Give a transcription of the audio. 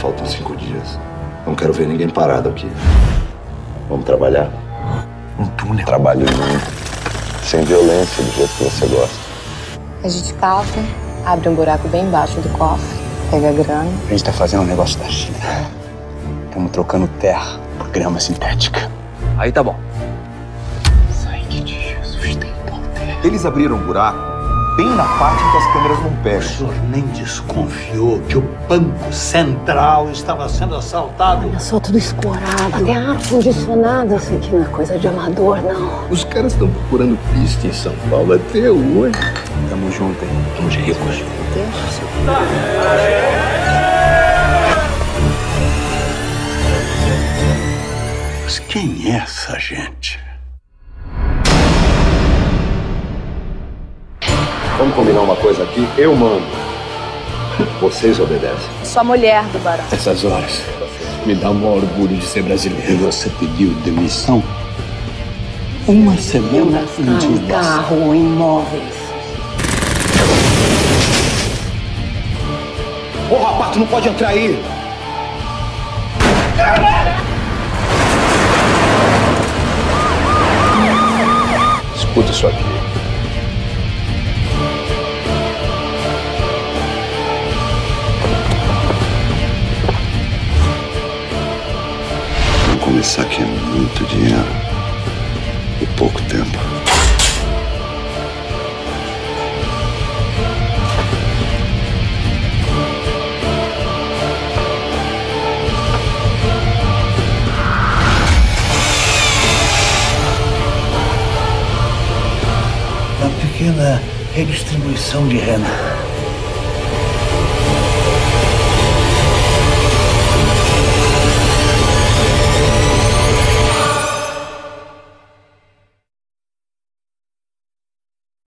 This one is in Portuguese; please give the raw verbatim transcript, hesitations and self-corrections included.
faltam cinco dias. Não quero ver ninguém parado aqui. Vamos trabalhar? Um túnel. Trabalho limpo, sem violência, do jeito que você gosta. A gente cava, abre um buraco bem embaixo do cofre, pega a grana. A gente tá fazendo um negócio da China. Estamos trocando terra por grama sintética. Aí tá bom. Sangue de Jesus tem poder. Eles abriram um buraco bem na parte em que as câmeras não pegam. O senhor nem desconfiou que o Banco Central estava sendo assaltado. Olha só, tudo escorado. Até ar-condicionado. Isso aqui não é coisa de amador, não. Os caras estão procurando pista em São Paulo até hoje. Tamo junto, hein? Estamos ricos. Mas quem é essa gente? Vamos combinar uma coisa aqui? Eu mando. Vocês obedecem. Sua mulher do barão. Essas horas me dá um orgulho de ser E brasileiro. você pediu demissão? Uma semana antes Um dessa. carro ou imóveis. Ô, rapaz, tu não pode entrar aí! Escuta isso aqui. Vamos começar que é muito dinheiro e pouco tempo. Uma pequena redistribuição de renda.